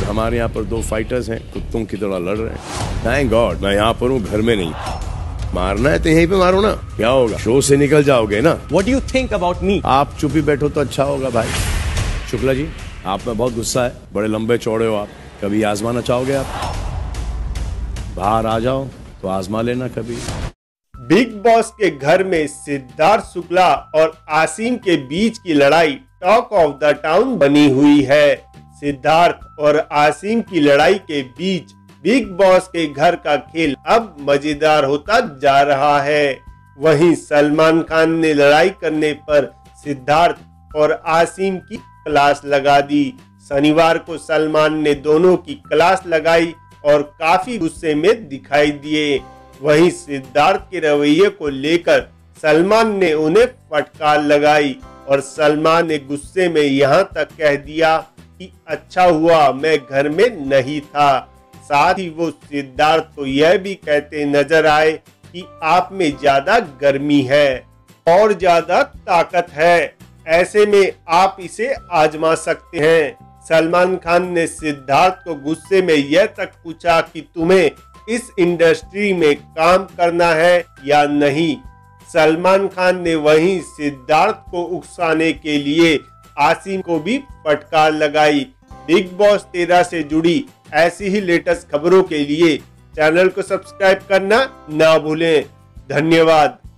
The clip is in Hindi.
हमारे यहाँ पर 2 फाइटर्स हैं, कुत्तों की तरह लड़ रहे हैं। थैंक गॉड मैं यहाँ पर हूँ, घर में नहीं। मारना है तो यहीं पे मारो ना, क्या होगा, शो से निकल जाओगे ना। What do you think about me? आप चुप ही बैठो तो अच्छा होगा भाई। शुक्ला जी, आप में बहुत गुस्सा है, बड़े लंबे चौड़े हो आप, कभी आजमाना चाहोगे आप? बाहर आ जाओ तो आजमा लेना कभी। बिग बॉस के घर में सिद्धार्थ शुक्ला और आसिम के बीच की लड़ाई टॉक ऑफ द टाउन बनी हुई है। सिद्धार्थ और आसिम की लड़ाई के बीच बिग बॉस के घर का खेल अब मजेदार होता जा रहा है। वहीं सलमान खान ने लड़ाई करने पर सिद्धार्थ और आसिम की क्लास लगा दी। शनिवार को सलमान ने दोनों की क्लास लगाई और काफी गुस्से में दिखाई दिए। वहीं सिद्धार्थ के रवैये को लेकर सलमान ने उन्हें फटकार लगाई और सलमान ने गुस्से में यहाँ तक कह दिया कि अच्छा हुआ मैं घर में नहीं था। साथ ही वो सिद्धार्थ को यह भी कहते नजर आए कि आप में ज्यादा गर्मी है और ज्यादा ताकत है, ऐसे में आप इसे आजमा सकते हैं। सलमान खान ने सिद्धार्थ को गुस्से में यह तक पूछा कि तुम्हें इस इंडस्ट्री में काम करना है या नहीं। सलमान खान ने वहीं सिद्धार्थ को उकसाने के लिए आसिम को भी फटकार लगाई। बिग बॉस 13 से जुड़ी ऐसी ही लेटेस्ट खबरों के लिए चैनल को सब्सक्राइब करना ना भूलें। धन्यवाद।